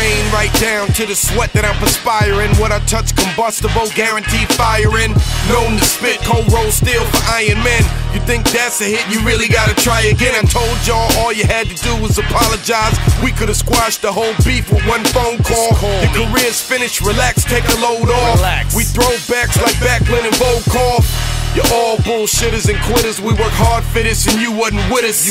brain right down to the sweat that I'm perspiring. What I touch combustible, guaranteed firing. Known to spit, cold roll steel for Iron Men. You think that's a hit, you really gotta try again. I told y'all all you had to do was apologize. We could've squashed the whole beef with one phone call. Your career's finished, relax, take a load off. We throw backs like Backlund and Volkov. You're all bullshitters and quitters. We work hard for this and you wasn't with us.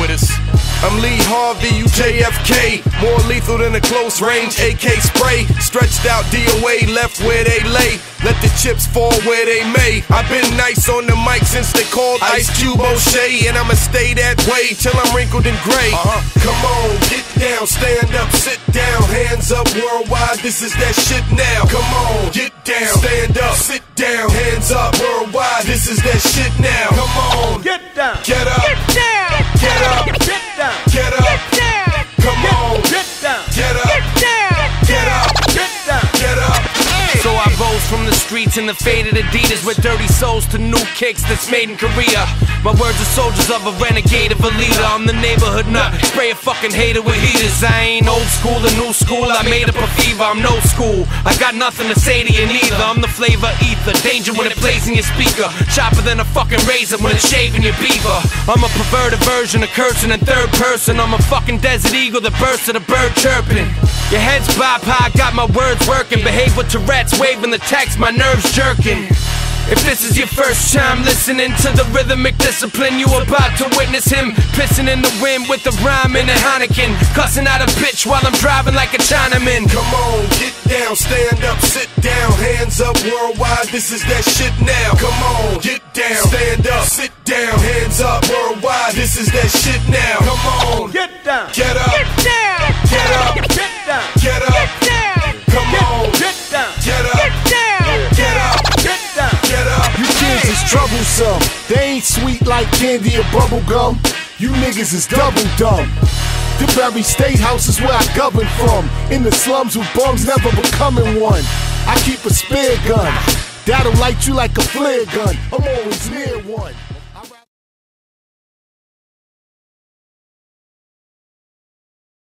I'm Lee Harvey, you JFK. More lethal than a close range AK spray. Stretched out DOA, left where they lay. Let the chips fall where they may. I've been nice on the mic since they called Ice Cube O'Shea, and I'ma stay that way till I'm wrinkled and gray. Come on, get down, stand up, sit down. Hands up worldwide, this is that shit now. Come on, get down, stand up, sit down. Hands up worldwide, this is that shit now. Come on, Get down. get up, Get down. get up, Get down. get up. Get down. Come on, Get down. get up, Get down. get up, Get down. get up. So I rose from the streets in the faded Adidas with dirty souls to new kicks that's made in Korea. My words are soldiers of a renegade of a leader. I'm the neighborhood nut, spray a fucking hater with heaters. I ain't old school or new school, I made up a fever. I'm no school, I got nothing to say to you neither. I'm the flavor ether, danger when it plays in your speaker. Sharper than a fucking razor when it's shaving your beaver. I'm a perverted version of cursing in third person. I'm a fucking desert eagle that bursts at a bird chirping. Your head's bop high, got my words working. Behave with Tourette's, waving the text, my nerves jerking. If this is your first time listening to the rhythmic discipline, you about to witness him pissing in the wind with the rhyme and a Heineken, cussing out a bitch while I'm driving like a Chinaman. Come on, get down, stand up, sit down. Hands up worldwide, this is that shit now. Come on, get down, stand up, sit down. Hands up worldwide, this is that shit now. Come on, Get down. get up, Get down. get up, Get down. get up. Get down. Come on, Get down. get up, Get down. get up, Get down. get up. You kids is troublesome. They ain't sweet like candy or bubble gum. You niggas is double dumb. The very state house is where I govern from. In the slums with bums never becoming one. I keep a spare gun that'll light you like a flare gun. I'm always near one.